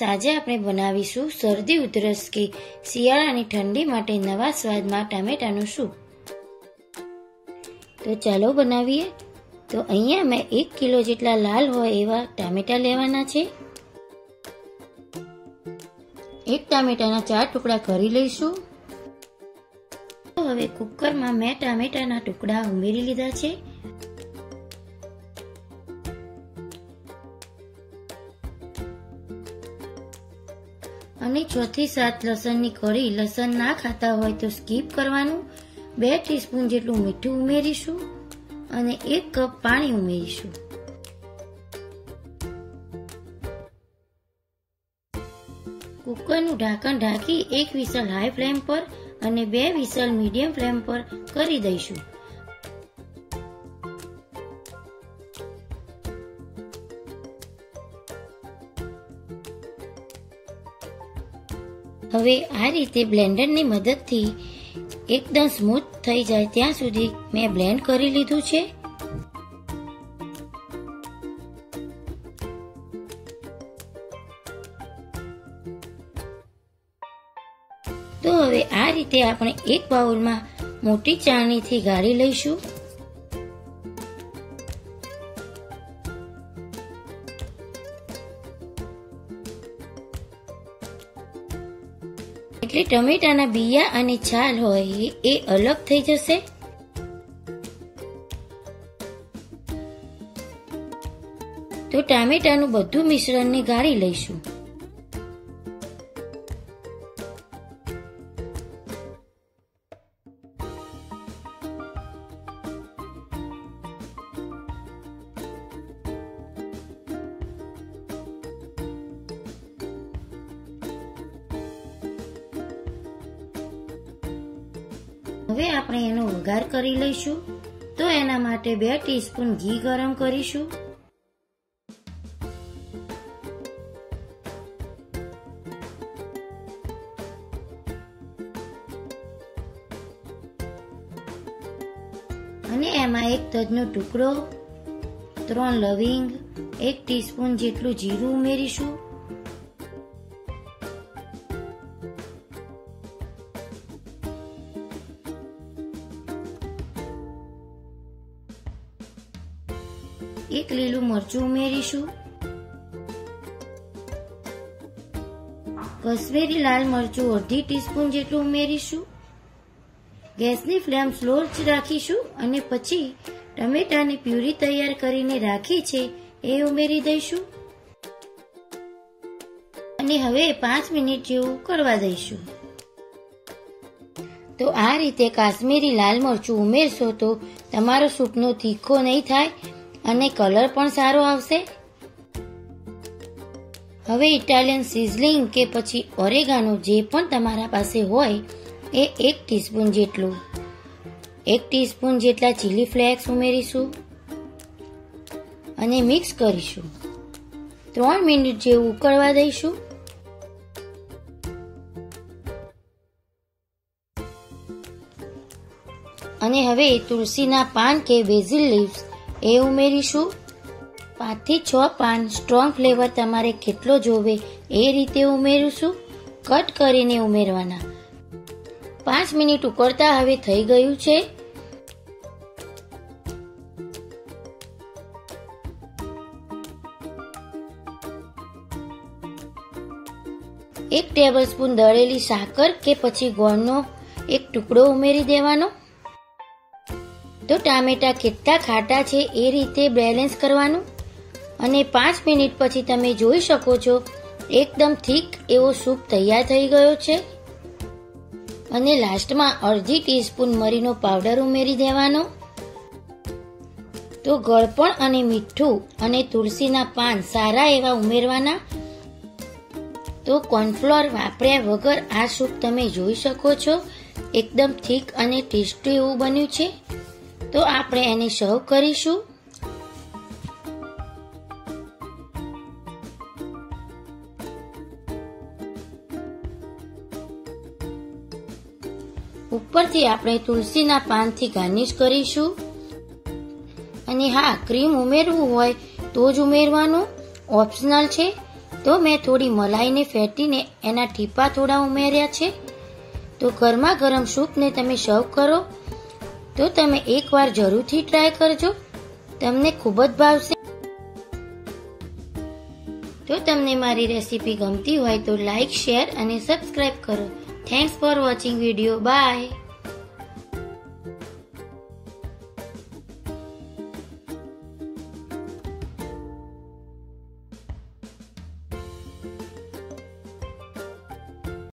આજે આપણે બનાવીશું શરદી ઉધરસ કે શિયાળાની ઠંડી માટે નવા સ્વાદમાં ટામેટાનું સૂપ। તો ચાલો બનાવીએ। તો અહીંયા મેં 1 કિલો જેટલા લાલ હોય એવા ટામેટા લેવાના છે। એક ટામેટાના 4 ટુકડા કરી લઈશું। તો હવે કુકરમાં મેં ટામેટાના ટુકડા ઉમેરી લીધા છે। અને 6 થી 7 લસણની કળી। લસણ ના ખાતા હોય તો સ્કીપ કરવાનું। 2 ટીસ્પૂન જેટલું મીઠું ઉમેરીશું અને 1 કપ પાણી ઉમેરીશું। કુકરનું ઢાંકણ ઢાંકી 1 વિસલ હાઈ ફ્લેમ પર અને 2 વિસલ મીડિયમ ફ્લેમ પર કરી દઈશું। હવે આ રીતે બ્લેન્ડરની મદદથી એકદમ સ્મૂથ થઈ જાય ત્યાં સુધી મેં બ્લેન્ડ કરી લીધું છે। તો હવે આ રીતે આપણે એક બાઉલમાં મોટી ચાળણીથી ગાળી લઈશું। એટલે ટમેટાના બિયા અને છાલ હોય એ અલગ થઈ જશે। તો ટામેટાનું બધું મિશ્રણને ગાળી લઈશું। હવે આપણે એનો વઘાર કરી લઈશું। તો એના માટે 2 ટીસ્પૂન ઘી ગરમ કરીશું। અને એમાં 1 તજનો ટુકડો, 3 લવિંગ, 1 ટીસ્પૂન જેટલું જીરું ઉમેરીશું। એક લીલું મરચું ઉમેરીશું। કશ્મીરી લાલ મરચું 1/2 ટીસ્પૂન જેટલું ઉમેરીશું। ગેસની ફ્લેમ સ્લો જ રાખીશું અને પછી ટમેટાની પ્યુરી તૈયાર કરીને રાખી છે એ ઉમેરી દઈશું અને હવે 5 મિનિટ જેવું ઉકળવા દઈશું। તો આ રીતે કાશ્મીરી લાલ મરચું ઉમેરશો તો તમારો સૂપનો તીખો નહીં થાય અને કલર પણ સારો આવશે। હવે ઇટાલિયન સિઝલિંગ કે પછી ઓરેગાનો જે પણ તમારા પાસે હોય એ 1 ટીસ્પૂન જેટલું, 1 ટીસ્પૂન જેટલા ચીલી ફ્લેક્સ ઉમેરીશું અને મિક્સ કરીશું। 3 મિનિટ જેવું ઉકળવા દઈશું। અને હવે તુલસીના પાન કે બેઝિલ લીવ્સ એ ઉમેરીશું। 5 થી 6 પાન સ્ટ્રોંગ ફ્લેવર તમારે કેટલો જોવે એ રીતે ઉમેરીશું। કટ કરીને ઉમેરવાના। 5 મિનિટ ઉકળતા હવે થઈ ગયું છે। એક ટેબલસ્પૂન દળેલી સાકર કે પછી ગોળનો 1 ટુકડો ઉમેરી દેવાનો। તો ટામેટા કેટલા ખાટા છે એ રીતે બેલેન્સ કરવાનું અને 5 મિનિટ પછી તમે જોઈ શકો છો એકદમ થીક એવો સૂપ તૈયાર થઈ ગયો છે। અને લાસ્ટમાં 1/2 ટીસ્પૂન મરીનો પાવડર ઉમેરી દેવાનો। તો ગળપણ અને મીઠું અને તુલસીના પાન સારા એવા ઉમેરવાના। તો કોર્નફ્લોર વાપર્યા વગર આ સૂપ તમે જોઈ શકો છો એકદમ થીક અને ટેસ્ટી એવું બન્યું છે। તો આપણે એને સર્વ કરીશું। ઉપરથી આપણે તુલસીના પાનથી ગાર્નિશ કરીશું। અને હા, ક્રીમ ઉમેરવું હોય તો જ ઉમેરવાનું, ઓપ્શનલ છે। તો મેં થોડી મલાઈને ફેટીને એના ટીપા થોડા ઉમેર્યા છે. તો ગરમા ગરમ સૂપને તમે સર્વ કરો તો તમે એકવાર જરૂરથી ટ્રાય કરજો, તમને ખૂબ જ ભાવશે. જો તમને મારી રેસીપી ગમતી હોય તો લાઈક, શેર અને સબસ્ક્રાઇબ કરો. Thanks for watching video. By.